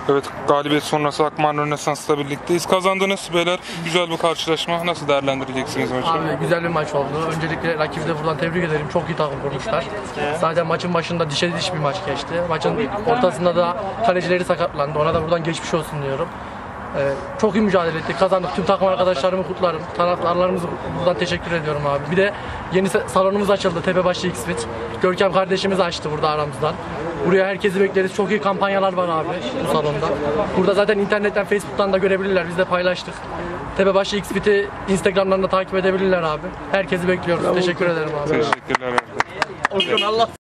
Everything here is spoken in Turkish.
Evet, galibiyet sonrası Akman Rönesans'la birlikteyiz. Kazandınız beyler. Güzel bir karşılaşma. Nasıl değerlendireceksiniz maçı? Abi güzel bir maç oldu. Öncelikle rakibi de buradan tebrik ederim. Çok iyi takım kurmuşlar. Zaten maçın başında dişe diş bir maç geçti. Maçın ortasında da kalecileri sakatlandı. Ona da buradan geçmiş olsun diyorum. Çok iyi mücadele ettik. Kazandık. Tüm takım arkadaşlarımı kutlarım. Taraftarlarımıza buradan teşekkür ediyorum abi. Bir de yeni salonumuz açıldı. Tepebaşı X-Fit. Görkem kardeşimiz açtı burada aramızdan. Buraya herkesi bekleriz. Çok iyi kampanyalar var abi bu salonda. Burada zaten internetten, Facebook'tan da görebilirler. Biz de paylaştık. Tepebaşı X-Fit'i Instagram'dan da takip edebilirler abi. Herkesi bekliyoruz. Teşekkür ederim abi. Teşekkürler. Olsun Allah.